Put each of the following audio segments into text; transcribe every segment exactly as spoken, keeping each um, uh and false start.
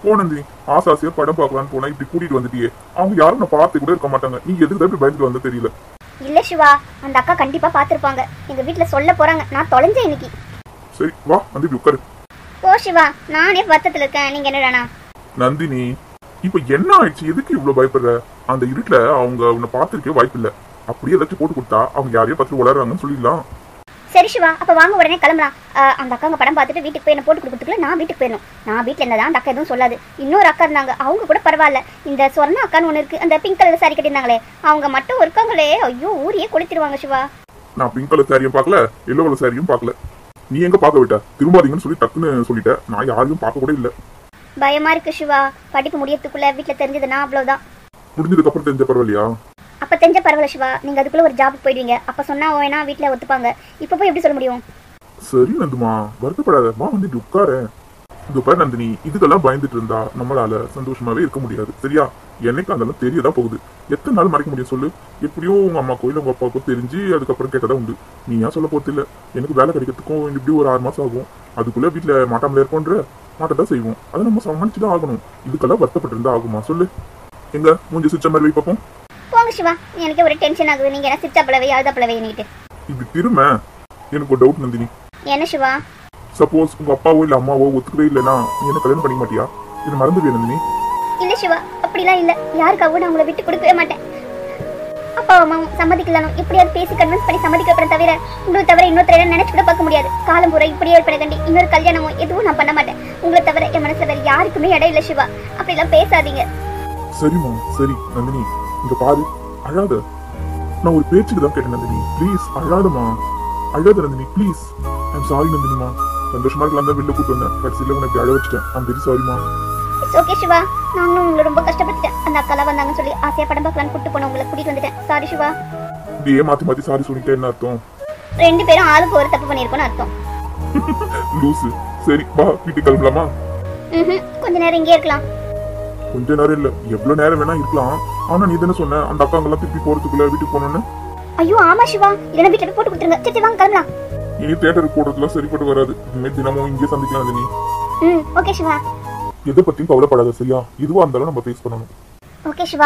போனந்தி ஆசை ஆசையா படம் பார்க்கலான்னு போனா இப்படி கூட்டிட்டு வந்துட்டியே. அவங்க யாரும் நான் பார்த்து கூட இருக்க மாட்டாங்க. நீ எதுக்கு இப்படி பயந்துட்டு வந்த தெரியல. இல்ல சிவா, அந்த அக்கா கண்டிப்பா பாத்துருப்பாங்க. எங்க வீட்டுல சொல்ல போறாங்க. நான் தொலைஞ்சேன் இன்னைக்கு. சரி வா வந்து இப்படி உட்காரு. ஓ சிவா, நானே பத்தத்துல இருக்கேன். நீங்க என்னடா? நந்தினி இப்ப என்ன ஆயிடுச்சு? எதுக்கு இவ்வளவு பயப்படுற? அந்த இருட்டுல அவங்க உன்னை பார்த்திருக்கே வாய்ப்பு இல்ல. அப்படியே ஏதாச்சும் போட்டு கொடுத்தா அவங்க யாரையும் பார்த்து வளர்றாங்கன்னு சொல்லிடலாம். சரி சிவா, அப்ப வாங்க உடனே கிளம்பலாம். அந்த அக்காங்க படம் பார்த்துட்டு வீட்டுக்கு போய் என்ன போட்டு கொடுத்துக்கல. நான் வீட்டுக்கு போயிடணும். நான் வீட்டுல என்னதான் அந்த அக்கா எதுவும் சொல்லாது. இன்னொரு அக்கா இருந்தாங்க, அவங்க கூட பரவாயில்ல. இந்த சொர்ணா அக்கான்னு ஒண்ணு இருக்கு, அந்த பிங்க் கலர் சாரி கட்டிருந்தாங்களே, அவங்க மட்டும் இருக்காங்களே, ஐயோ ஊரையே கொளுத்திடுவாங்க சிவா. நான் பிங்க் கலர் சாரியும் பார்க்கல, எல்லோ கலர் சாரியும் பார்க்கல. நீ எங்க பார்க்க விட்ட? திரும்பாதீங்கன்னு சொல்லி டக்குன்னு சொல்லிட்ட. நான் யாரையும் பார்க்க கூட இல்ல. பயமா இருக்கு சிவா. படிப்பு முடியறதுக்குள்ள வீட்டுல தெரிஞ்சதுன்னா அவ்வளவுதான். முடிஞ்சதுக்கு அப்புறம் தெரிஞ்ச பரவாயில்லையா? அப்ப தெரிஞ்ச பரவாயில்ல சிவா. நீங்க அதுக்குள்ள ஒரு ஜாபுக்கு போயிடுவீங்க. அப்ப சொன்னா வேணா வீட்டுல ஒத்துப்பாங்க. இப்ப போய் எப்படி சொல்ல முடியும்? சரி நந்துமா, வருத்தப்படாத. வா வந்து உட்கார. இது பாரு நந்தினி, இதுக்கெல்லாம் பயந்துட்டு இருந்தா நம்மளால சந்தோஷமாவே இருக்க முடியாது. சரியா? என்னைக்கு அதெல்லாம் தெரியதான் போகுது. எத்தனை நாள் மறைக்க முடியும் சொல்லு? எப்படியும் உங்க அம்மா கோயில் உங்க அப்பாவுக்கும் தெரிஞ்சு அதுக்கப்புறம் கேட்டதா உண்டு. நீ ஏன் சொல்ல போறது இல்ல? எனக்கு வேலை கிடைக்கிறதுக்கும் இப்படி ஒரு ஆறு மாசம் ஆகும். அதுக்குள்ள வீட்டுல மாட்டாமல இருக்கோன்ற மாட்டதான் செய்வோம். அதை நம்ம சமாளிச்சுதான் ஆகணும். இதுக்கெல்லாம் வருத்தப்பட்டு இருந்தா ஆகுமா சொல்லு? எங்க மூஞ்சி சுச்ச மாதிரி வை பார்ப்போம். போங்க சிவா, எனக்கு ஒரு டென்ஷன் ஆகுது. நீங்க என்ன சிச்சா பழவை அழுத பழவை நீட்டு இப்படி திரும்ப. எனக்கு ஒரு டவுட் நந்தினி. என்ன சிவா? சப்போஸ் உங்க அப்பாவோ இல்ல அம்மாவோ ஒத்துக்கவே இல்லைன்னா நீ என்ன கல்யாணம் பண்ணிக்க மாட்டியா? இது மறந்துடுவே நந்தினி. இல்ல சிவா, அப்படிலாம் இல்ல. யாருக்காகவும் நான் உங்களை விட்டு கொடுக்கவே மாட்டேன். அப்பா அம்மாவும் சம்மதிக்கலாம். எப்படியாவது பேசி கன்வின்ஸ் பண்ணி சம்மதிக்கப்படுறேன். தவிர உங்களை தவிர இன்னொருத்தர நினைச்சு கூட பார்க்க முடியாது. காலம் பூரா இப்படியே இருப்பேன் கண்டி. இன்னொரு கல்யாணமும் எதுவும் நான் பண்ண மாட்டேன். உங்களை தவிர என் மனசுல வேற யாருக்குமே இடம் இல்ல சிவா. அப்படிலாம் பேசாதீங்க. சரிமா சரி நந்தினி, இங்க பாரு, அழாத. நான் ஒரு பேச்சுக்கு தான் கேட்டேன் நந்தினி. ப்ளீஸ் அழாதமா. அழாத நந்தினி ப்ளீஸ். ஐம் சாரி நந்தினிமா. சந்தோஷமா இருக்கலாம் தான் வெளில கூட்டு வந்தேன். கடைசியில உனக்கு அழ வச்சுட்டேன். ஐம் வெரி சாரிமா. ஓகே சிவா, நானும் உங்களை ரொம்ப கஷ்டப்பட்டுட்டேன். அந்த அக்காலாம் வந்தாங்கன்னு சொல்லி ஆசையா படம் பார்க்கலான்னு கூட்டு போன உங்களை கூட்டிட்டு வந்துட்டேன். சாரி சிவா. இப்படியே மாத்தி மாத்தி சாரி சொல்லிட்டே என்ன அர்த்தம்? ரெண்டு பேரும் ஆளுக்கு ஒரு தப்பு பண்ணிருக்கோம்னு அர்த்தம். லூசு. சரி வா வீட்டுக்கு கிளம்பலாமா? ம், கொஞ்ச நேரம் இங்கே இருக்கலாம். கொஞ்ச நேரம் இல்ல, எவ்வளவு நேரம் வேணா இருக்கலாம். ஆனா நீ தானே சொன்ன அந்த அக்காங்க எல்லாம் திருப்பி போறதுக்குள்ள வீட்டுக்கு போனோன்னு. ஐயோ ஆமா சிவா, இல்ல வீட்டுல போட்டு கொடுத்துருங்க. சரி வாங்க கிளம்பலாம். இனி தியேட்டருக்கு போறதுலாம் சரிப்பட்டு வராது. இனிமே தினமும் இங்கே சந்திக்கலாம் நீ. ம் ஓகே சிவா. எதை பத்தியும் கவலைப்படாத சரியா? இதுவா இருந்தாலும் நம்ம ஃபேஸ் பண்ணணும். ஓகே சிவா.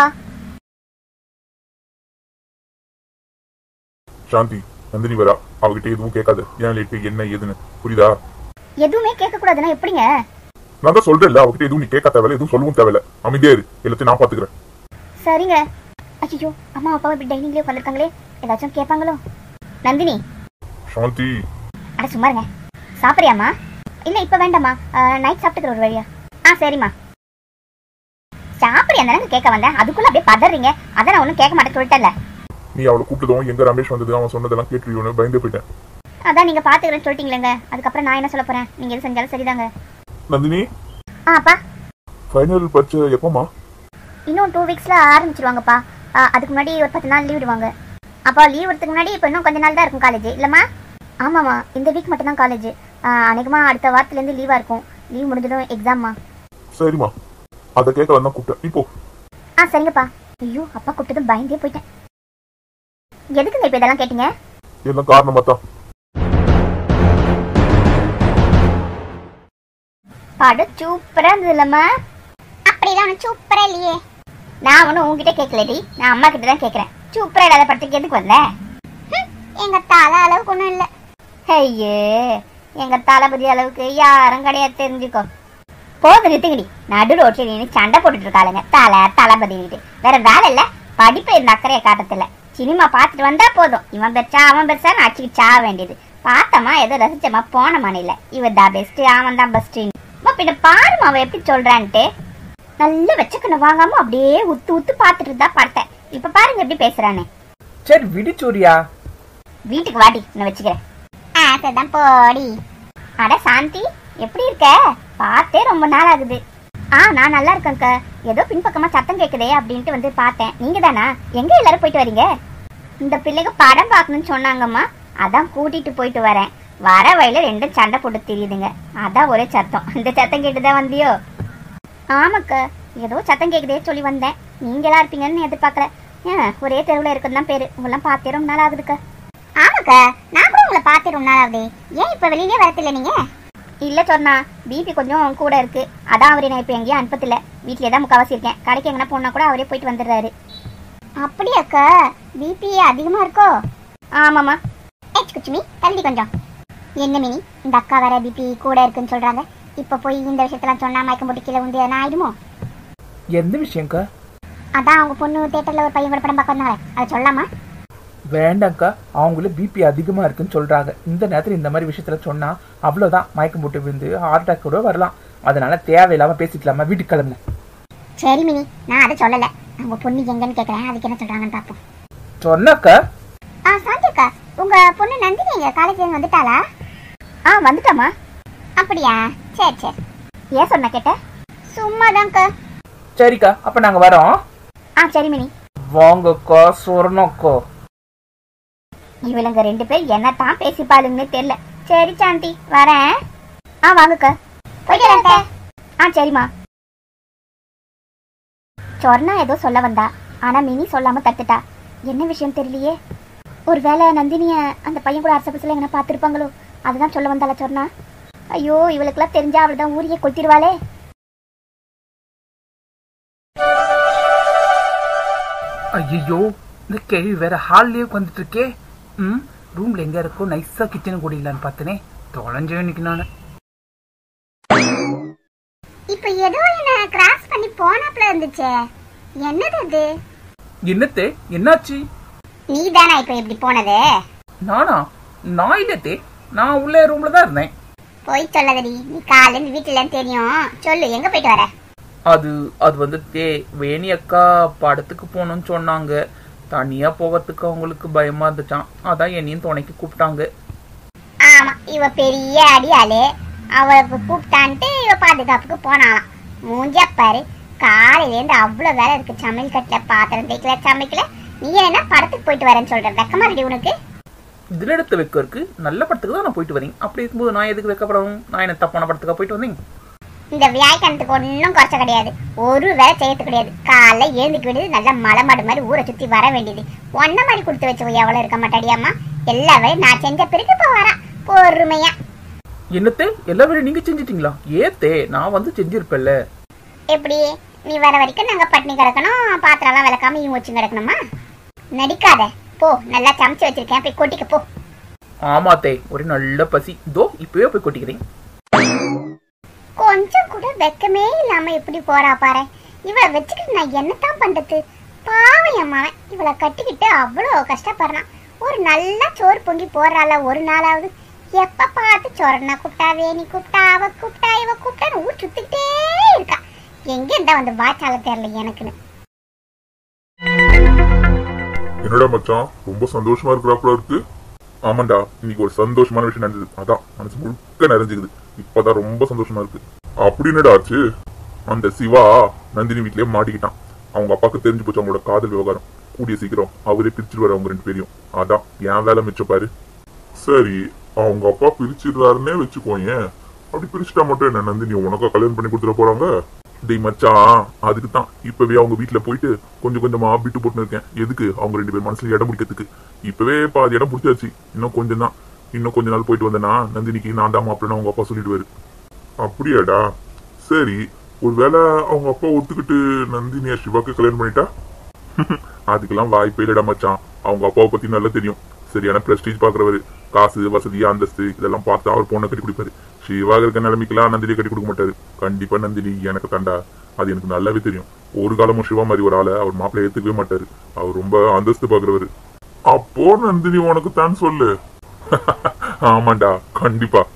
சாந்தி, நந்தினி வரா. அவகிட்ட எதுவும் கேட்காத. ஏன் லேட்டு என்ன ஏதுன்னு புரியுதா? எதுவுமே கேட்க கூடாதுன்னா எப்படிங்க? நான் தான் சொல்றேன்ல, அவகிட்ட எதுவும் நீ கேட்க தேவையில்ல, எதுவும் சொல்லவும் தேவையில்ல. அமைதியா இரு, எல்லாத்தையும் நான் பாத்துக்கிறேன். சரிங்க. ஐயோ அம்மா அப்பா இப்படி டைனிங்லயே உட்காந்துருக்காங்களே, ஏதாச்சும் கேட்பாங்களோ? நந்தினி. சாந்தி. அட சும்மா இருங்க. சாப்பிடுறியாமா? இல்ல இப்ப வேண்டாமா, நைட் சாப்பிட்டுக்கிற ஒரு வழியா. ஆ சரிம்மா. சாப்பிடுறியா தானே கேட்க வந்தேன், அதுக்குள்ள அப்படியே பதறீங்க. அதான் நான் ஒன்னும் கேட்க மாட்டேன்னு சொல்லிட்டேன்ல. நீ அவளை கூப்பிட்டதும் எங்க ரமேஷ் வந்தது அவன் சொன்னதெல்லாம் கேட்டுருவோன்னு பயந்து போயிட்டேன். அதான் நீங்க பாத்துக்கிறேன்னு சொல்லிட்டீங்களேங்க, அதுக்கப்புறம் நான் என்ன சொல்ல போறேன்? நீங்க எது செஞ்சாலும் சரிதாங்க. நந்தினி. ஆ அப்பா. ஃபைனல் பர்ச்சே எப்போமா? இன்னும் டூ வீக்ஸ்ல ஆரம்பிச்சிருவாங்கப்பா. அதுக்கு முன்னாடி ஒரு பத்து நாள் லீவ் விடுவாங்க. அப்பா லீவ் விடுறதுக்கு முன்னாடி இப்போ இன்னும் கொஞ்ச நாள் தான் இருக்கும் காலேஜ் இல்லம்மா? ஆமாம்மா, இந்த வீக் மட்டும் தான் காலேஜ். அநேகமா அடுத்த வாரத்துலேருந்து லீவாக இருக்கும். லீவ் முடிஞ்சதும் எக்ஸாம்மா. சரிம்மா, அதை கேட்க வந்தா கூப்பிட்டேன். இப்போ ஆ சரிங்கப்பா. ஐயோ அப்பா கூப்பிட்டதும் பயந்தே போயிட்டேன். எதுக்குங்க இப்போ இதெல்லாம் கேட்டீங்க? எல்லாம் காரணமா தான். படம் சூப்பரா இருந்தது இல்லம்மா? அப்படிலாம் ஒன்றும் சூப்பரா இல்லையே. நான் ஒன்றும் உங்ககிட்ட கேட்கலடி, நான் அம்மா கிட்ட தான் கேட்குறேன். சூப்பரா இல்லாத படத்துக்கு எதுக்கு வந்த? எங்க தலை அளவுக்கு ஒன்றும் இல்லை. ஐயே எங்க தளபதி அளவுக்கு யாரும் கிடையாது, தெரிஞ்சுக்கோ. போது நிறுத்துங்கடி. நடு ரோட்டில் நீ சண்டை போட்டுட்டு இருக்காளுங்க தலை தளபதி. வேற வேலை இல்லை, படிப்பு இருந்த அக்கறையை காட்டத்தில்ல. சினிமா பார்த்துட்டு வந்தா போதும். இவன் பெருசா அவன் பெருசா அடிச்சுக்கிட்டு சாக வேண்டியது. பார்த்தமா ஏதோ ரசிச்சமா போனமான இல்லை. இவன் தான் பெஸ்ட், அவன் தான் பெஸ்ட். பின்ன பாருமா அவன் எப்படி சொல்றான்ட்டு. நல்ல வச்சுக்கணும் வாங்காம அப்படியே உத்து உத்து பாத்துட்டு இருந்தா பார்த்தேன். இப்ப பாருங்க எப்படி பேசுறானே. சரி விடு சூர்யா, வீட்டுக்கு வாடி நான் வச்சுக்கிறேன். ஆசைதான் போடி. அட சாந்தி எப்படி இருக்க? பார்த்தே ரொம்ப நாள் ஆகுது. ஆ நான் நல்லா இருக்கேன்க்கா. ஏதோ பின்பக்கமா சத்தம் கேட்குதே அப்படின்ட்டு வந்து பார்த்தேன். நீங்க தானா? எங்க எல்லாரும் போயிட்டு வரீங்க? இந்த பிள்ளைக்கு படம் பார்க்கணும்னு சொன்னாங்கம்மா, அதான் கூட்டிட்டு போயிட்டு வரேன். வர வழியில ரெண்டும் சண்டை போட்டு தெரியுதுங்க, அதான் ஒரே சத்தம். இந்த சத்தம் கேட்டுதான் வந்தியோ? ஆமாக்கா, ஏதோ சத்தம் கேட்குதே சொல்லி வந்தேன். நீங்களா இருப்பீங்கன்னு எதிர்பார்க்கல. ஏன் ஒரே தெருவில் இருக்குன்னு தான் பேரு. உங்களாம் பார்த்தே ரொம்ப நாள் ஆகுதுக்கா. ஆமாக்கா, நான் கூட உங்களை பார்த்தே ரொம்ப நாள் ஆகுது. ஏன் இப்போ வெளியிலே வரத்தில்லை நீங்க? இல்ல சொன்னா பிபி கொஞ்சம் கூட இருக்கு, அதான் அவரை நான் இப்போ எங்கேயும் அனுப்பத்தில்ல, வீட்டிலே தான் முக்கால்வாசி இருக்கேன். கடைக்கு எங்கன்னா போனா கூட அவரே போயிட்டு வந்துடுறாரு. அப்படியாக்கா? பிபி அதிகமா இருக்கோ? ஆமாம்மா. ஏச் குச்சுமி தள்ளி கொஞ்சம். என்ன மினி, இந்த அக்கா வேற பிபி கூட இருக்குன்னு சொல்றாங்க. இப்போ போய் இந்த விஷயத்தெல்லாம் சொன்னா மயக்கம் போட்டு கீழே வந்து என்ன ஆயிடுமோ? எந்த விஷயம்க்கா? அதான் அவங்க பொண்ணு தியேட்டர்ல ஒரு பையன் கூட படம் பார்க்க வந்தாங்க, அதை சொல்லாமா? வேண்டாங்க்கா, அவங்கள பிபி அதிகமா இருக்குன்னு சொல்றாங்க. இந்த நேரத்தில் இந்த மாதிரி விஷயத்துல சொன்னா அவ்வளோதான், மயக்கம் போட்டு விழுந்து ஹார்ட் அட்டாக் கூட வரலாம். அதனால தேவையில்லாம பேசிக்கலாமா, வீட்டுக்கு கிளம்புல. சரி மினி, நான் அதை சொல்லலை, அவங்க பொண்ணு எங்கன்னு கேட்குறேன், அதுக்கு என்ன சொல்றாங்கன்னு பார்ப்போம். சொன்னாக்கா? ஆ சாந்தியக்கா, உங்க பொண்ணு நந்தினி எங்க காலேஜ்ல வந்துட்டாளா? ஆ வந்துட்டாமா. அப்படியா? சரி சரி. ஏன் சொன்ன கேட்ட? சும்மாதான்க்கா. சரிக்கா, அப்ப நாங்க வரோம். ஆ சரி மினி. வாங்கக்கா சொர்ணக்கா. இவளுங்க ரெண்டு பேர் என்னத்தான் பேசிப்பாளுங்கன்னு தெரியல. சரி சாந்தி, வரேன். ஆ வாங்கக்கா. போயிட்டு வரேன். ஆ சரிம்மா. சொர்ணா ஏதோ சொல்ல வந்தா, ஆனா மினி சொல்லாம தட்டுட்டா. என்ன விஷயம் தெரியலையே. ஒருவேளை நந்தினிய அந்த பையன் கூட அரச பசல எங்கன்னா பார்த்துருப்பாங்களோ, அதுதான் சொல்ல வந்தாளா சொர்ணா. ஐயோ, இவளுக்கெல்லாம் தெரிஞ்சா அவள் தான் ஊரையே கொளுத்திடுவாளே. ஐயோ, இந்த கேள்வி வேற ஹால்லயே வந்துட்டு இருக்கே. ம் ரூம்ல எங்க இருக்கோ நைஸா கிச்சன் கூடிடலான்னு பார்த்தனே, தொலைஞ்சே இன்னைக்கு நானு. இப்ப ஏதோ என்ன கிராஸ் பண்ணி போனாப்ல இருந்துச்சே, என்னது அது? என்னத்தே, என்னாச்சு? நீ தானா இப்ப இப்படி போனது? நானா? நான் இல்லத்தே, நான் உள்ள ரூம்ல தான் இருந்தேன். போய் சொல்லாதடி, நீ காலையில வீட்டுல தெரியும். சொல்லு, எங்க போயிட்டு வர? அது அது வந்து தே வேணி அக்கா படத்துக்கு போகணும்னு சொன்னாங்க. தனியா போகிறதுக்கு அவங்களுக்கு பயமா இருந்துச்சான், அதான் என்னையும் துணைக்கு கூப்பிட்டாங்க. ஆமா, இவ பெரிய அடியாளு, அவளுக்கு கூப்பிட்டான்ட்டு இவ பாதுகாப்புக்கு போனாலாம். மூஞ்சா பாரு, காலையில இருந்து அவ்வளவு வேலை இருக்கு. சமையல் கட்டல, பாத்திரம் தேய்க்கல, சமைக்கல. நீ என்ன படத்துக்கு போயிட்டு வரேன்னு சொல்ற? வெக்கமா இருக்கு உனக்கு? இதுல எடுத்த வெக்கம் இருக்கு, நல்ல படத்துக்கு தான் நான் போயிட்டு வரேன். அப்படி இருக்கும்போது நான் எதுக்கு வெக்கப்படணும்? நான் என்ன தப்பான படத்துக்கா போயிட்டு வந்தேன்? இந்த வியாய்க்கானத்துக்கு ஒன்றும் குறைச்ச கிடையாது, ஒரு வேலை செய்யறது கிடையாது. காலைல எழுந்துக்க வேண்டியது, நல்லா மலை மாடு மாதிரி ஊரை சுத்தி வர வேண்டியது. ஒன்ன மாதிரி கொடுத்து வச்ச எவ்வளவு இருக்க மாட்டாடியாமா. எல்லா வேலையும் நான் செஞ்ச பிறகு இப்ப வரா பொறுமையா. என்னத்தே, எல்லா வேலையும் நீங்க செஞ்சிட்டீங்களா? ஏத்தே, நான் வந்து செஞ்சிருப்பேன்ல. எப்படி? நீ வர வரைக்கும் நாங்க பட்னி கிடக்கணும், பாத்திரம் எல்லாம் விளக்காம இவங்க வச்சு கிடக்கணுமா? நடிக்காத போ, நல்லா சமைச்சு வச்சிருக்கேன், போய் கொட்டிக்க போ. ஆமாத்தே, ஒரு நல்ல பசி, இதோ இப்பவே போய் கொட்டிக்கிறேன். கொஞ்சம் கூட வெக்கமே இல்லாம எப்படி போறா பாரு. இவளை வச்சுக்கிட்டு நான் என்னத்தான் பண்றது? பாவம் அம்மாவன், இவளை கட்டிக்கிட்டு அவ்வளோ கஷ்டப்படுறான். ஒரு நல்லா சோறு பொங்கி போறாள ஒரு நாளாவது? எப்ப பார்த்து சொரணா கூப்பிட்டா, வேணி கூப்பிட்டா, அவ கூப்பிட்டா, இவ கூப்பிட்டான்னு ஊர் சுத்திக்கிட்டே இருக்கா. எங்க இருந்தா வந்து வாச்சால தெரியல எனக்குன்னு. என்னடா மச்சான், ரொம்ப சந்தோஷமா இருக்கிறாப்புல இருக்கு. ஆமாண்டா, இன்னைக்கு ஒரு சந்தோஷமான விஷயம் நடந்தது, அதான் மனசு முழுக்க நிறைஞ்சுக்குது. இப்பதான் ரொம்ப சந்தோஷமா இருக்கு. அப்படி என்னடா ஆச்சு? அந்த சிவா நந்தினி வீட்லயே மாட்டிக்கிட்டான். அவங்க அப்பாவுக்கு தெரிஞ்சு போச்சு அவங்களோட காதல் விவகாரம். கூடிய சீக்கிரம் அவரே பிரிச்சிருவாரு அவங்க ரெண்டு பேரையும். அதான் என் வேலை மிச்சப்பாரு. சரி, அவங்க அப்பா பிரிச்சிடுறாருன்னே வச்சுக்கோயேன். அப்படி பிரிச்சுட்டா மட்டும் என்ன, நந்தினி உனக்கா கல்யாணம் பண்ணி கொடுத்துட போறாங்க? டேய் மச்சான், அதுக்கு தான் இப்பவே அவங்க வீட்டுல போயிட்டு கொஞ்சம் கொஞ்சமா பிட்டு போட்டு இருக்கேன். எதுக்கு? அவங்க ரெண்டு பேர் மனசுல இடம் பிடிக்கிறதுக்கு. இப்பவே பாதி இடம் பிடிச்சாச்சு, இன்னும் கொஞ்சம் தான். இன்னும் கொஞ்ச நாள் போயிட்டு வந்தேன்னா நந்தினிக்கு நான் தான் மாப்பிள்ளை அவங்க அப்பா சொல்லிடுவாரு. அப்படியாடா? சரி, ஒருவேளை அவங்க அப்பா ஒத்துக்கிட்டு நந்தினியா சிவாக்கு கல்யாணம் பண்ணிட்டா? அதுக்கெல்லாம் வாய்ப்பே இல்லடா மச்சான். அவங்க அப்பாவை பத்தி நல்லா தெரியும். சரியான பிரஸ்டீஜ் பாக்குறவரு, காசு வசதி அந்தஸ்து இதெல்லாம் பார்த்து அவர் பொண்ணை கட்டி கொடுப்பாரு. சிவாக இருக்க நிலைமைக்கெல்லாம் நந்தினியை கட்டி கொடுக்க மாட்டாரு. கண்டிப்பா நந்தினி எனக்கு தாண்டா, அது எனக்கு நல்லாவே தெரியும். ஒரு காலமும் சிவா மாதிரி ஒரு ஆளை அவர் மாப்பிள்ளை ஏத்துக்கவே மாட்டாரு. அவர் ரொம்ப அந்தஸ்து பாக்குறவரு. அப்போ நந்தினி உனக்கு தான் சொல்லு. ஆமாண்டா, கண்டிப்பா